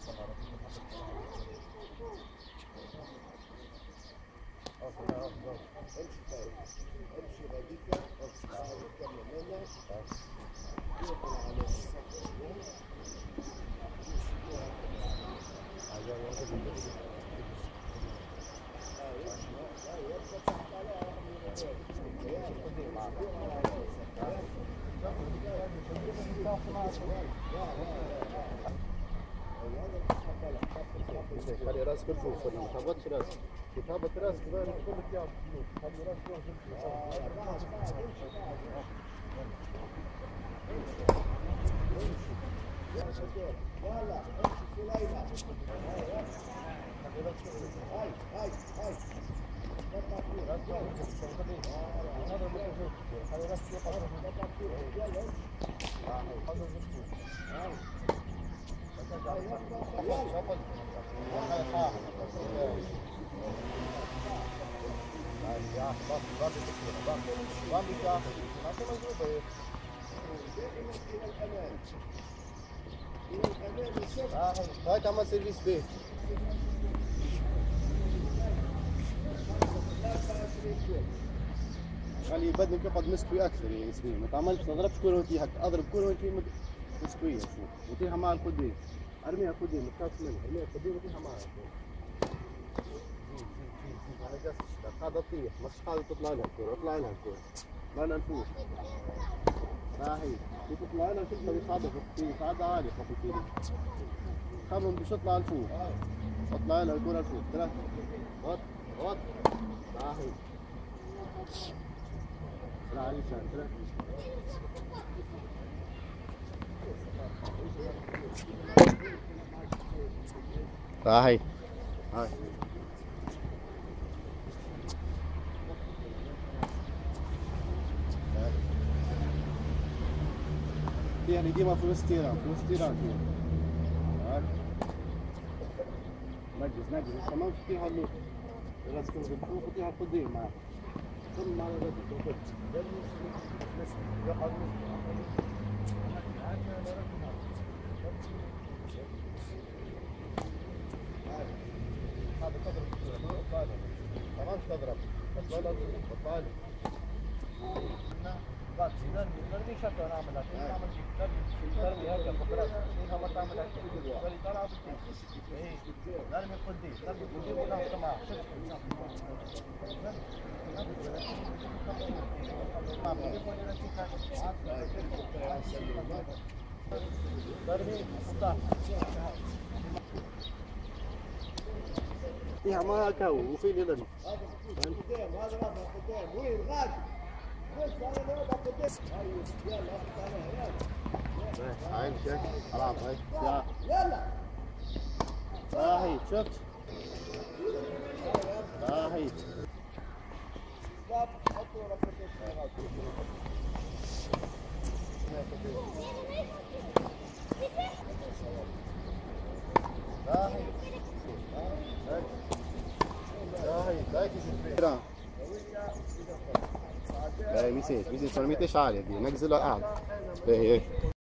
خلي راسك الفوق ما تهبطش راسك، تهبط راسك كل ثياب خلي راسك هاي تعمل سيرفيس بيه خلي بدنك يقعد مستوي اكثر يعني سنين ما تعملش ما تضربش كوره وانت هكا اضرب كوره وانت مستويه وطيها مع القدام ارميها قدام ما تخافش منها ارميها قدام وطيها معها على جسمك قاعده تطيح مش قاعده تطلع لها الكوره اطلع لها الكوره ما ننفوش هي كي تطلع لها تلقى في قاعده عاليه خطيتي خمم باش تطلع لفوق اطلع لها الكوره لفوق ثلاثه وط وط هي لا عليك ثلاثه هاي هاي يعني ديما في وسط تيران فيها نجز تمام فيها اللوط راسك بالفوق وفيها القدام معاك ثم على ذلك هذا تضرب تمام تضرب بطال بس نرمي شكل نعملها نعمل نرمي هكا بخلاص فيها ما تعمل هكا خلي طالعه بالتيم نرمي قدام وناخذ معاه نرمي فيها ما هكا وفي اللي نرمي قدام هذا رافع قدام وين غادي عين شك خلاص هاي يلا هاي شفت هاي ميسيش فرميتش عالية دي نقزلها أعلى.